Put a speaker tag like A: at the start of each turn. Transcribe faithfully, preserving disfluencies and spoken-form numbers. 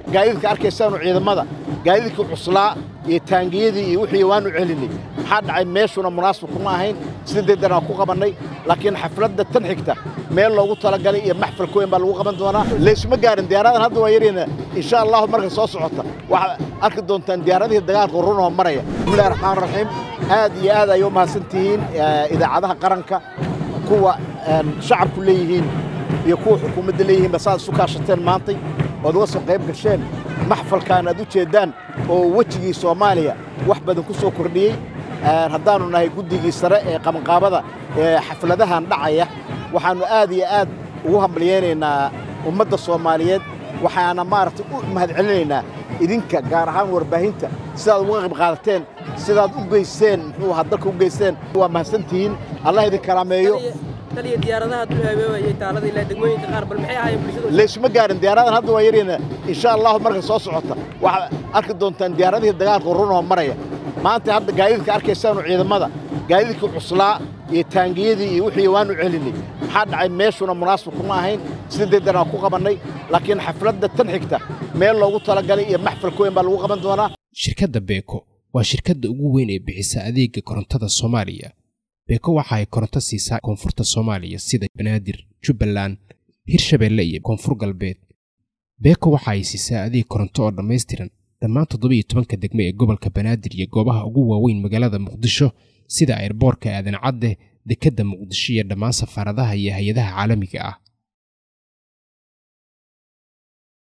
A: gaadiidka arkaysan ciidamada gaadiidka cuslaa iyo taangiyadii iyo wixii waanu celinay waxa dhacay meeshuna munaasib kuma ahayn sideedana ku qabanay laakiin xafladda tan xigta meel loogu talagalay iyo maxfal kooyin baa lagu qaban doonaa leesma gaarin diyaaradan hadda waa yarina insha Allah marka soo socota waxa arki doontaan diyaaradihii dagaalka ruuno maraya bismillaahir rahmaanir rahiim aad iyo aad ayuu mahadsantihiin idaacadaha qaranka kuwa shacabku leeyihiin iyo kuwa xukuumadda leeyihiin basaad isu kaashateen maantay oo uga soo qayb gasheen maxfalkan aad u jeedaan oo wajigii Soomaaliya wax badan ku soo kordhiyay haddaanu nahay guddigii sare ee qabanqaabada ee xafladahan dhacaya waxaanu aad iyo aad ugu hambalyeeynaa ummadda Soomaaliyeed waxaana maartay u mahadcelinaynaa idinka gaar ahaan warbaahinta sidaad uga qayb qaadateen sidaad u geyseen muxuu hadalka u geyseen waa mahadsantihiin Allah idin karaameeyo
B: taliya diyaaradaha duuleeyay taalada ilaa degmooyinka qaar bal maxay ahaayeen bulshada
A: leesma gaarin diyaaradahan hadda waa yarina insha Allah marka soo socota waxa arki doontaan diyaaradihii dagaalka ruuno maraya maanta hadda gaadiidka arkaysan ciidamada gaadiidka cuslaa iyo taangiyadii iyo wixii waanu celinay waxa dhacay meeshuna munaasib kuma ahayn sideedana ku qabanay laakiin xafladda tan xigta meel loogu talagalay iyo maxfal kooyin baa lagu qaban doonaa
C: shirkadda Beko waa shirkadda ugu weyn ee bixisa adeegga korontada Soomaaliya Beko waxa ay koronto siisaa koonfurta Soomaaliya sida Banaadir, Jubbaland, Hirshabeelle iyo Koonfur Galbeed Beko waxa ay siisaa adeeg koronto oo dhameystiran dhammaan toddoba iyo toban degmo ee gobolka Banaadir iyo goobaha ugu waaweyn magaalada Muqdisho sida airportka Aadan Cadde, dekedda Muqdisho iyo dhammaan safaaradaha iyo hay'adaha caalamiga ah